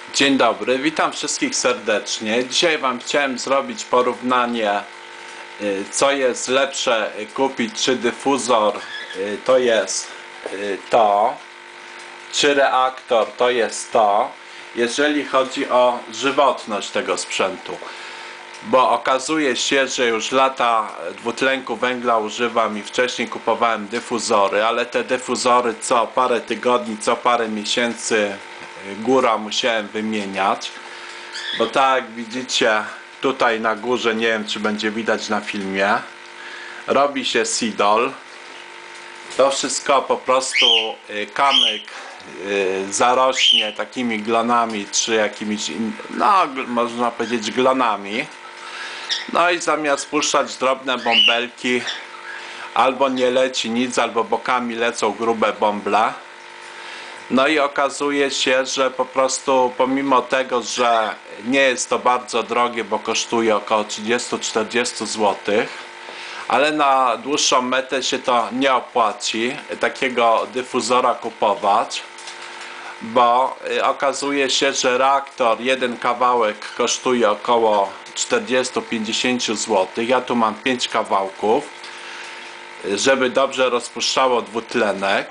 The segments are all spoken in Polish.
Dzień dobry, witam wszystkich serdecznie. Dzisiaj Wam chciałem zrobić porównanie, co jest lepsze kupić, czy dyfuzor to jest to, czy reaktor to jest to, jeżeli chodzi o żywotność tego sprzętu. Bo okazuje się, że już lata dwutlenku węgla używam i wcześniej kupowałem dyfuzory, ale te dyfuzory co parę tygodni, co parę miesięcy góra musiałem wymieniać, bo tak jak widzicie tutaj na górze, nie wiem czy będzie widać na filmie, robi się sidol. To wszystko po prostu kamyk zarośnie takimi glonami czy jakimiś, no można powiedzieć glonami. No i zamiast puszczać drobne bąbelki, albo nie leci nic, albo bokami lecą grube bąble. No i okazuje się, że po prostu pomimo tego, że nie jest to bardzo drogie, bo kosztuje około 30-40 zł, ale na dłuższą metę się to nie opłaci takiego dyfuzora kupować, bo okazuje się, że reaktor, jeden kawałek kosztuje około 40-50 zł. Ja tu mam 5 kawałków, żeby dobrze rozpuszczało dwutlenek.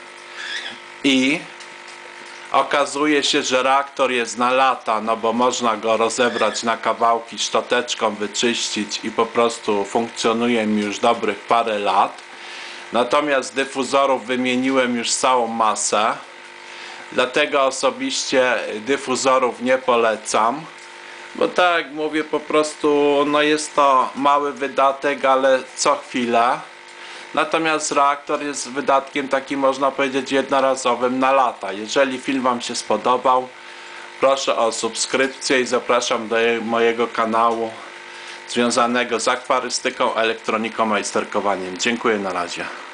I okazuje się, że reaktor jest na lata, no bo można go rozebrać na kawałki, szczoteczką wyczyścić i po prostu funkcjonuje mi już dobrych parę lat. Natomiast dyfuzorów wymieniłem już całą masę, dlatego osobiście dyfuzorów nie polecam, bo tak jak mówię, po prostu no jest to mały wydatek, ale co chwilę. Natomiast reaktor jest wydatkiem takim, można powiedzieć, jednorazowym na lata. Jeżeli film Wam się spodobał, proszę o subskrypcję i zapraszam do mojego kanału związanego z akwarystyką, elektroniką, majsterkowaniem. Dziękuję, na razie.